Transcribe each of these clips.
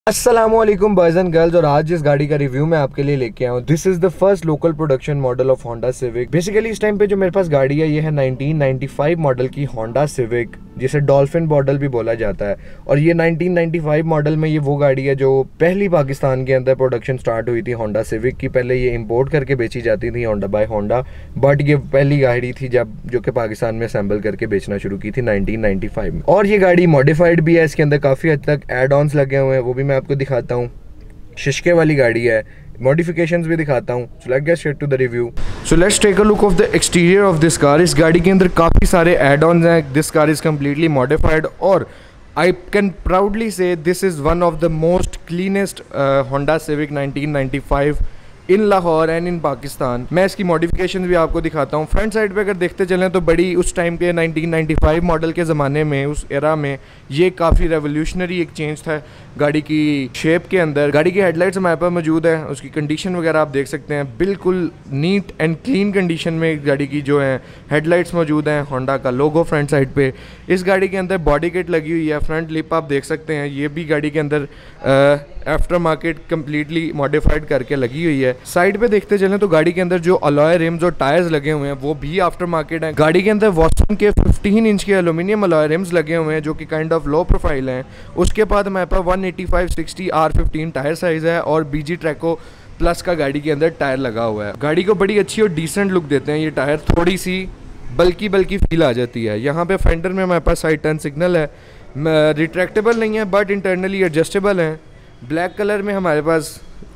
अस्सलामुअलैकुम boys and girls. और आज जिस गाड़ी का रिव्यू मैं आपके लिए लेके आया हूँ, this is the first local production model of Honda Civic. Basically इस टाइम पे जो मेरे पास गाड़ी है ये है 1995 मॉडल की होंडा सिविक, जिसे डॉल्फिन मॉडल भी बोला जाता है। और ये 1995 मॉडल में ये वो गाड़ी है जो पहली पाकिस्तान के अंदर प्रोडक्शन स्टार्ट हुई थी होंडा सिविक की। पहले ये इंपोर्ट करके बेची जाती थी होंडा बाय होंडा, बट ये पहली गाड़ी थी जब जो कि पाकिस्तान में असेंबल करके बेचना शुरू की थी 1995 में। और ये गाड़ी मॉडिफाइड भी है, इसके अंदर काफ़ी हद तक एड ऑन्स लगे हुए हैं, वो भी मैं आपको दिखाता हूँ। शिशके वाली गाड़ी है, मॉडिफिकेशंस भी दिखाता हूँ। So let's get straight to the review. So let's take a look of the exterior of this car. इस गाड़ी के अंदर काफ़ी सारे एड ऑन्स हैं। This car is completely modified और I can proudly say this is one of the most cleanest Honda Civic 1995 in Lahore and in Pakistan. मैं इसकी मॉडिफिकेशन भी आपको दिखाता हूँ। फ्रंट साइड पे अगर देखते चलें तो बड़ी उस टाइम के 1995 मॉडल के ज़माने में, उस एरा में ये काफ़ी रेवोल्यूशनरी एक चेंज था गाड़ी की शेप के अंदर। गाड़ी की हेडलाइट्स हमारे पास मौजूद है, उसकी कंडीशन वगैरह आप देख सकते हैं, बिल्कुल नीट एंड क्लीन कंडीशन में गाड़ी की जो है हेडलाइट्स मौजूद हैं। होंडा का लोगो फ्रंट साइड पे। इस गाड़ी के अंदर बॉडी किट लगी हुई है, फ्रंट लिप आप देख सकते हैं, ये भी गाड़ी के अंदर आफ्टर मार्केट कम्प्लीटली मॉडिफाइड करके लगी हुई है। साइड पे देखते चलें तो गाड़ी के अंदर जो अलॉय रिम्स और टायर्स लगे हुए हैं वो भी आफ्टर मार्केट हैं। गाड़ी के अंदर वॉटसन के 15 इंच के एल्यूमिनियम अलॉय रिम्स लगे हुए हैं जो कि काइंड ऑफ लो प्रोफाइल हैं। उसके बाद हमारे पास 185/60 R15 टायर साइज़ है और BG ट्रैको प्लस का गाड़ी के अंदर टायर लगा हुआ है। गाड़ी को बड़ी अच्छी और डिसेंट लुक देते हैं ये टायर, थोड़ी सी बल्कि फील आ जाती है। यहाँ पे फेंडर में हमारे पास साइड टर्न सिग्नल है, रिट्रैक्टेबल नहीं है बट इंटरनली एडजस्टेबल हैं। ब्लैक कलर में हमारे पास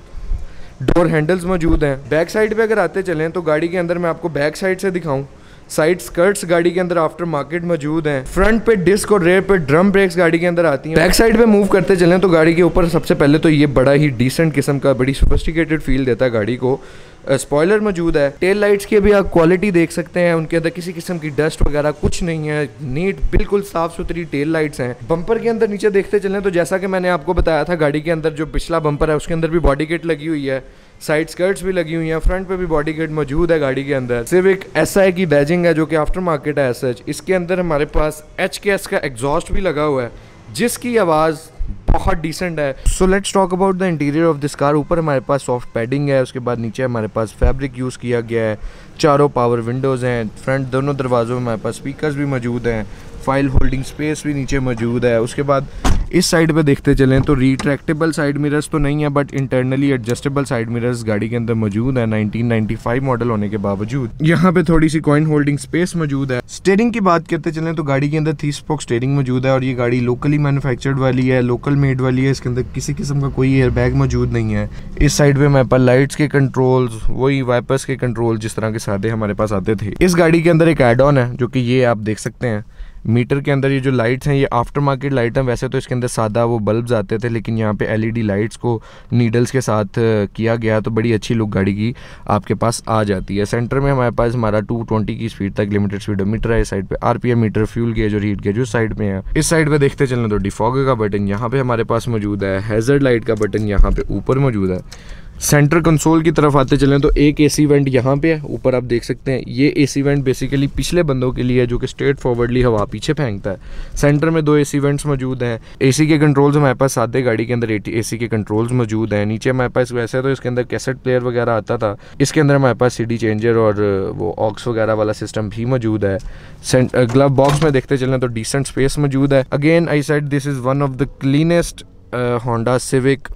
डोर हैंडल्स मौजूद हैं। बैक साइड पे अगर आते चलें तो गाड़ी के अंदर मैं आपको बैक साइड से दिखाऊं, साइड स्कर्ट्स गाड़ी के अंदर आफ्टर मार्केट मौजूद हैं। फ्रंट पे डिस्क और रेयर पे ड्रम ब्रेक्स गाड़ी के अंदर आती हैं। बैक साइड पे मूव करते चलें तो गाड़ी के ऊपर सबसे पहले तो ये बड़ा ही डिसेंट किस्म का, बड़ी सोफिस्टिकेटेड फील देता है गाड़ी को। स्पॉयलर मौजूद है। टेल लाइट्स की भी आप क्वालिटी देख सकते हैं, उनके अंदर किसी किस्म की डस्ट वगैरह कुछ नहीं है, नीट बिल्कुल साफ़ सुथरी टेल लाइट्स हैं। बम्पर के अंदर नीचे देखते चलें तो जैसा कि मैंने आपको बताया था, गाड़ी के अंदर जो पिछला बम्पर है उसके अंदर भी बॉडी किट लगी हुई है, साइड स्कर्ट्स भी लगी हुई हैं, फ्रंट पे भी बॉडी किट मौजूद है गाड़ी के अंदर। सिविक SI की बैजिंग है जो कि आफ्टर मार्केट है सच। इसके अंदर हमारे पास HKS का एग्जॉस्ट भी लगा हुआ है जिसकी आवाज़ बहुत डिसेंट है। So let's talk about the interior of this car. ऊपर हमारे पास सॉफ्ट पैडिंग है, उसके बाद नीचे हमारे पास फैब्रिक यूज़ किया गया है, चारों पावर विंडोज़ हैं, फ्रंट दोनों दरवाज़ों में हमारे पास स्पीकर्स भी मौजूद हैं, फाइल होल्डिंग स्पेस भी नीचे मौजूद है। उसके बाद इस साइड पे देखते चलें तो रिट्रैक्टेबल साइड मिरर्स तो नहीं है but internally adjustable side mirrors गाड़ी के अंदर मौजूद है 1995 मॉडल होने के बावजूद। यहाँ पे थोड़ी सी कॉइन होल्डिंग स्पेस मौजूद है। स्टीयरिंग की बात करते चलें तो गाड़ी के अंदर 3 स्पोक स्टीयरिंग मौजूद है और ये गाड़ी लोकली मैन्युफैक्चर्ड वाली है, लोकल मेड वाली है। इसके अंदर किसी किस्म का कोई एयर बैग मौजूद नहीं है। इस साइड पे हमारे पास लाइट्स के कंट्रोल्स, वही वाइपर्स के कंट्रोल जिस तरह के सादे हमारे पास आते थे। इस गाड़ी के अंदर एक एड ऑन है जो कि ये आप देख सकते हैं, मीटर के अंदर ये जो लाइट्स हैं ये आफ्टर मार्केट लाइट हैं। वैसे तो इसके अंदर सादा वो बल्ब्स आते थे लेकिन यहाँ पे LED लाइट्स को नीडल्स के साथ किया गया तो बड़ी अच्छी लुक गाड़ी की आपके पास आ जाती है। सेंटर में हमारे पास हमारा 220 की स्पीड तक लिमिटेड स्पीडोमीटर है। इस साइड पे RPM मीटर, फ्यूल गेज और हीट गेज उस साइड पे है। इस साइड पे देखते चलें तो डिफॉगर का बटन यहाँ पे हमारे पास मौजूद है, हैजर्ड लाइट का बटन यहाँ पे ऊपर मौजूद है। सेंटर कंसोल की तरफ आते चलें तो एक AC वेंट यहाँ पे है, ऊपर आप देख सकते हैं। ये AC वेंट बेसिकली पिछले बंदों के लिए है जो कि स्ट्रेट फॉरवर्डली हवा पीछे फेंकता है। सेंटर में 2 AC वेंट्स मौजूद हैं। AC के कंट्रोल्स हमारे पास सादे गाड़ी के अंदर AC के कंट्रोल्स मौजूद हैं। नीचे हमारे पास वैसे तो इसके अंदर कैसेट प्लेयर वगैरह आता था, इसके अंदर हमारे पास CD चेंजर और वो ऑक्स वगैरह वाला सिस्टम भी मौजूद है। ग्लव बॉक्स में देखते चलें तो डिसेंट स्पेस मौजूद है। Again I said this is one of the cleanest Honda Civic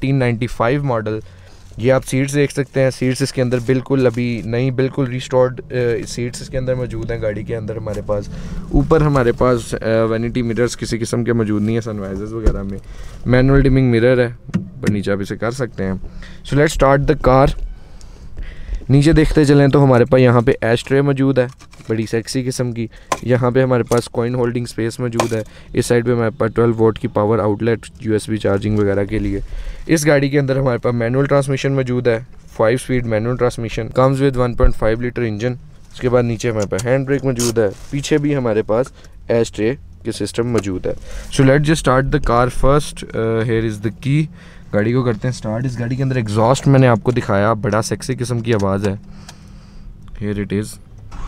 1995 model. ये आप सीट्स देख सकते हैं, सीट्स इसके अंदर बिल्कुल अभी नई, बिल्कुल रिस्टोर्ड सीट्स इसके अंदर मौजूद हैं गाड़ी के अंदर हमारे पास। ऊपर हमारे पास वैनिटी मिरर्स किसी किस्म के मौजूद नहीं है, सनवाइजर्स वगैरह में। मैनुअल डिमिंग मिरर है, पर नीचे आप इसे कर सकते हैं। So let's start the car. नीचे देखते चलें तो हमारे पास यहाँ पे एश ट्रे मौजूद है, बड़ी सेक्सी किस्म की। यहाँ पे हमारे पास कॉइन होल्डिंग स्पेस मौजूद है। इस साइड पे हमारे पास 12 वोल्ट की पावर आउटलेट USB चार्जिंग वगैरह के लिए। इस गाड़ी के अंदर हमारे पास मैनुअल ट्रांसमिशन मौजूद है, 5 speed manual transmission, comes with 1.5 litre engine. उसके बाद नीचे हमारे पास हैंड ब्रेक मौजूद है, पीछे भी हमारे पास एश ट्रे के सिस्टम मौजूद है। So let's just start the car first. Here is the key. गाड़ी को करते हैं स्टार्ट। इस गाड़ी के अंदर एग्जॉस्ट मैंने आपको दिखाया, बड़ा सेक्सी किस्म की आवाज़ है। Here it is,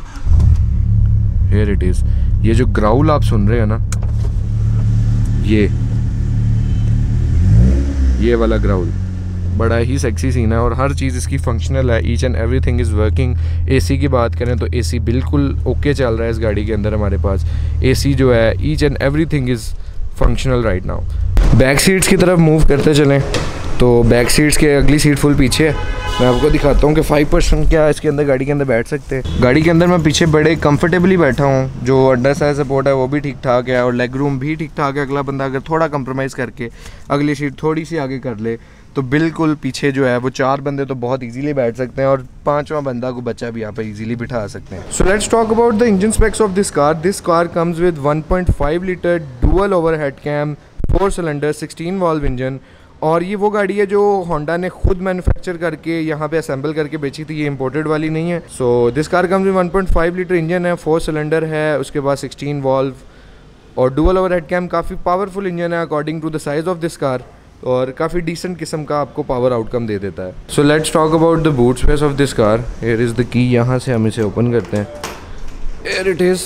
here it is. ये जो ग्राउल आप सुन रहे हैं ना, ये ये वाला ग्राउल बड़ा ही सेक्सी सीन है और हर चीज़ इसकी फंक्शनल है। Each and everything is working. AC की बात करें तो एसी बिल्कुल ओके चल रहा है इस गाड़ी के अंदर। हमारे पास एसी जो है each and everything is functional right now. Back seats की तरफ मूव करते चलें तो बैक सीट्स के अगली सीट फुल पीछे है। मैं आपको दिखाता हूँ कि 5% क्या इसके अंदर गाड़ी के अंदर बैठ सकते हैं। गाड़ी के अंदर मैं पीछे बड़े कंफर्टेबली बैठा हूँ। जो अंडर साइड सपोर्ट है वो भी ठीक ठाक है और लेग रूम भी ठीक ठाक है। अगला बंदा अगर थोड़ा कंप्रोमाइज़ करके अगली सीट थोड़ी सी आगे कर ले तो बिल्कुल पीछे जो है वो 4 बंदे तो बहुत इजीली बैठ सकते हैं और 5वां बंदा को बच्चा भी यहाँ पे इजीली बिठा सकते हैं। So let's talk about the engine specs of this car. This car comes with 1.5 litre dual overhead cam 4 cylinder 16 valve engine. और ये वो गाड़ी है जो होंडा ने खुद मैन्युफैक्चर करके यहाँ पे असेंबल करके बेची थी, ये इंपोर्टेड वाली नहीं है। So this car comes with 1.5 litre engine है, 4 सिलेंडर है, उसके बाद 16 वॉल्व और डुअल ओवरहेड कैम। काफ़ी पावरफुल इंजन है according to the size of this car और काफ़ी डिसेंट किस्म का आपको पावर आउटकम दे देता है। So let's talk about the boot space of this car. Here is the key. यहाँ से हम इसे ओपन करते हैं। Here it is.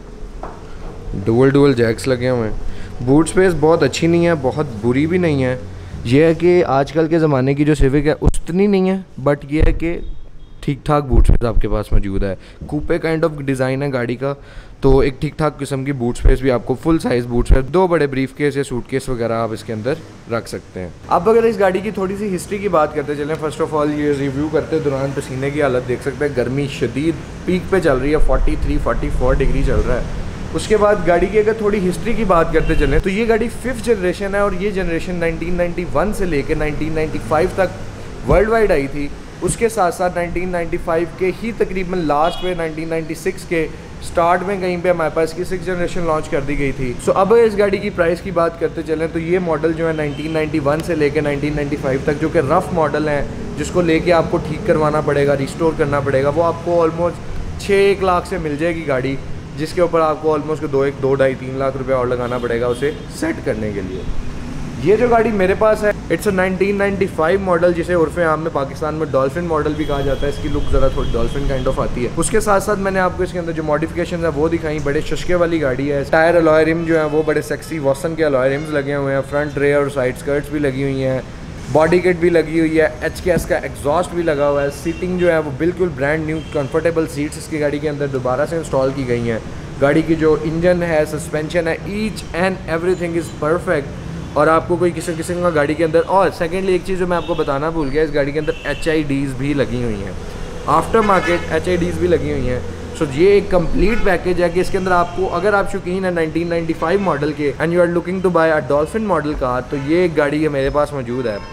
Dual jacks लगे हुए हैं। बूट स्पेस बहुत अच्छी नहीं है, बहुत बुरी भी नहीं है। यह है कि आजकल के ज़माने की जो सिविक है उतनी नहीं है, बट ये है कि ठीक ठाक बूट स्पेस आपके पास मौजूद है। कूपे काइंड ऑफ डिज़ाइन है गाड़ी का, तो एक ठीक ठाक किस्म की बूट स्पेस भी आपको फुल साइज़ बूट स्पेस, 2 बड़े ब्रीफ केस या सूटकेस वगैरह आप इसके अंदर रख सकते हैं। अब अगर इस गाड़ी की थोड़ी सी हिस्ट्री की बात करते चलें, फर्स्ट ऑफ ऑल ये रिव्यू करते दौरान पसीने की हालत देख सकते हैं। गर्मी शदीद पीक पे चल रही है, 43-44 डिग्री चल रहा है। उसके बाद गाड़ी की अगर थोड़ी हिस्ट्री की बात करते चलें तो ये गाड़ी 5th जनरेशन है और ये जनरेशन 1991 से लेकर 1995 तक वर्ल्ड वाइड आई थी। उसके साथ साथ 1995 के ही तकरीबन लास्ट में 1996 के स्टार्ट में कहीं पे हमारे पास की 6th जनरेशन लॉन्च कर दी गई थी। सो अब इस गाड़ी की प्राइस की बात करते चलें तो ये मॉडल जो है 1991 से लेकर 1995 तक जो कि रफ़ मॉडल है, जिसको लेके आपको ठीक करवाना पड़ेगा, रिस्टोर करना पड़ेगा, वो आपको ऑलमोस्ट 6-1 लाख से मिल जाएगी गाड़ी, जिसके ऊपर आपको ऑलमोस्ट 2-2.5-3 लाख रुपए और लगाना पड़ेगा उसे सेट करने के लिए। ये जो गाड़ी मेरे पास है इट्स अ 1995 मॉडल, जिसे उर्फ़े आम में पाकिस्तान में डॉल्फिन मॉडल भी कहा जाता है। इसकी लुक ज़रा थोड़ी डॉल्फिन काइंड ऑफ आती है। उसके साथ साथ मैंने आपको इसके अंदर जो मॉडिफिकेशन है वो दिखाई। बड़े शशके वाली गाड़ी है। टायर अलॉय रिम जो है वो बड़े सेक्सी वॉसन के अलॉय रिम्स लगे हुए हैं। फ्रंट रे और साइड स्कर्ट्स भी लगी हुई हैं। बॉडी किट भी लगी हुई है। HKS का एग्जॉस्ट भी लगा हुआ है। सीटिंग जो है वो बिल्कुल ब्रांड न्यू कंफर्टेबल सीट्स इसकी गाड़ी के अंदर दोबारा से इंस्टॉल की गई हैं। गाड़ी की जो इंजन है, सस्पेंशन है, each and everything is perfect और आपको कोई किस्म का गाड़ी के अंदर। और सेकेंडली एक चीज़ जो मैं आपको बताना भूल गया, इस गाड़ी के अंदर HIDs भी लगी हुई हैं, आफ्टर मार्केट HIDs भी लगी हुई हैं। सो ये एक कंप्लीट पैकेज है कि इसके अंदर आपको, अगर आप शौकीन है 1995 मॉडल के and you are looking to buy a dolphin model car, तो ये एक गाड़ी है मेरे पास मौजूद है।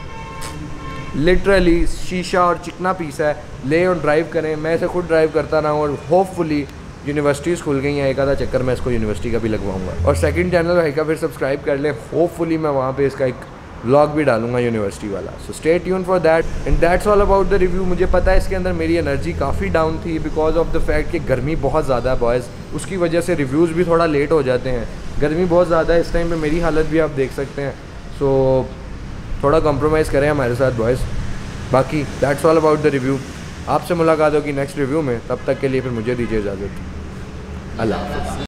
लिटरली शीशा और चिकना पीस है। ले और ड्राइव करें। मैं इसे खुद ड्राइव करता रहा हूँ और होपफुली यूनिवर्सिटीज़ खुल गई हैं, एक आधा चक्कर मैं इसको यूनिवर्सिटी का भी लगवाऊंगा। और सेकंड चैनल भाई का फिर सब्सक्राइब कर लें। होपफुली मैं वहाँ पे इसका एक व्लॉग भी डालूंगा यूनिवर्सिटी वाला। So stay tuned for that and that's all about the review. मुझे पता है इसके अंदर मेरी एनर्जी काफ़ी डाउन थी बिकॉज ऑफ द फैक्ट कि गर्मी बहुत ज़्यादा है बॉयज़। उसकी वजह से रिव्यूज़ भी थोड़ा लेट हो जाते हैं। गर्मी बहुत ज़्यादा है इस टाइम पर, मेरी हालत भी आप देख सकते हैं। सो थोड़ा कॉम्प्रोमाइज़ करें हमारे साथ बॉयज़। बाकी that's all about the review. आपसे मुलाकात होगी नेक्स्ट रिव्यू में, तब तक के लिए फिर मुझे दीजिए इजाज़त। अल्लाह हाफ़िज़।